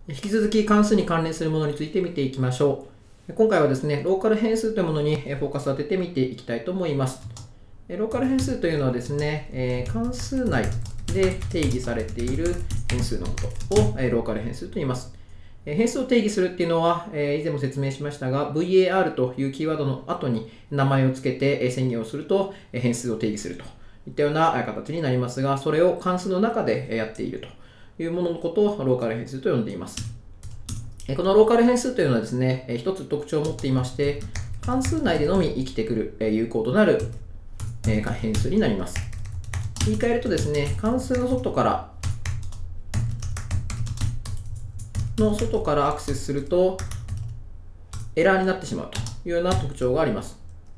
引き続き関数に関連するものについて見ていきましょう。今回はですね、ローカル変数というものにフォーカスを当てて見ていきたいと思います。ローカル変数というのはですね、関数内で定義されている変数のことをローカル変数と言います。変数を定義するっていうのは、以前も説明しましたが、var というキーワードの後に名前を付けて宣言をすると変数を定義するといったような形になりますが、それを関数の中でやっているというもののことをローカル変数と呼んでいます。このローカル変数というのはですね、一つ特徴を持っていまして、関数内でのみ生きてくる有効となる変数になります。言い換えるとですね、関数の外からアクセスするとエラーになってしまうというような特徴があります。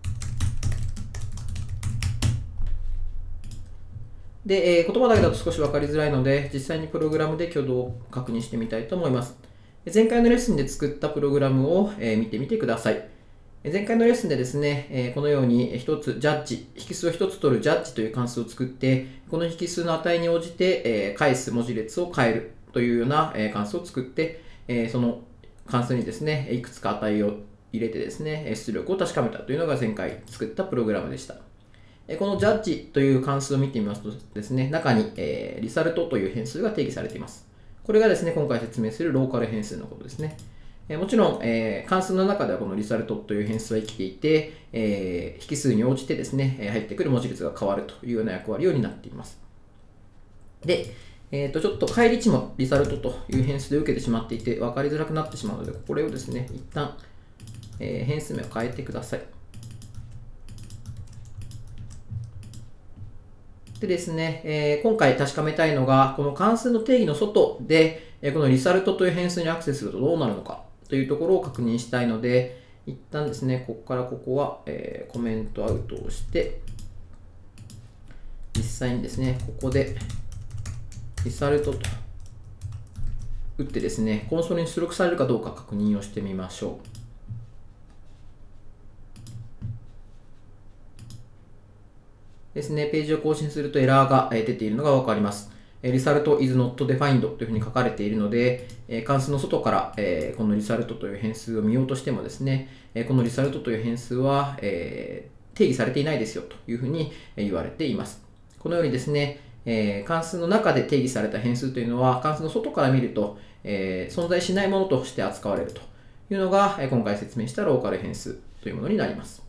で、言葉だけだと少し分かりづらいので、実際にプログラムで挙動を確認してみたいと思います。前回のレッスンで作ったプログラムを見てみてください。前回のレッスンでですね、このように一つジャッジ、引数を一つ取るジャッジという関数を作って、この引数の値に応じて返す文字列を変えるというような関数を作って、その関数にですね、いくつか値を入れてですね、出力を確かめたというのが前回作ったプログラムでした。このジャッジという関数を見てみますとですね、中にリザルトという変数が定義されています。これがですね、今回説明するローカル変数のことですね。もちろん、関数の中ではこのリザルトという変数は生きていて、引数に応じてですね、入ってくる文字列が変わるというような役割を担っています。で、ちょっと返り値もリザルトという変数で受けてしまっていて分かりづらくなってしまうので、これをですね、一旦、変数名を変えてください。でですね、今回確かめたいのが、この関数の定義の外で、このリザルトという変数にアクセスするとどうなるのかというところを確認したいので、一旦ですね、ここからここは、コメントアウトをして、実際にですね、ここでリザルトと打ってですね、コンソールに出力されるかどうか確認をしてみましょう。ですね、ページを更新するとエラーが出ているのが分かります。result is not defined というふうに書かれているので、関数の外からこの result という変数を見ようとしてもですね、この result という変数は定義されていないですよというふうに言われています。このようにですね、関数の中で定義された変数というのは関数の外から見ると存在しないものとして扱われるというのが今回説明したローカル変数というものになります。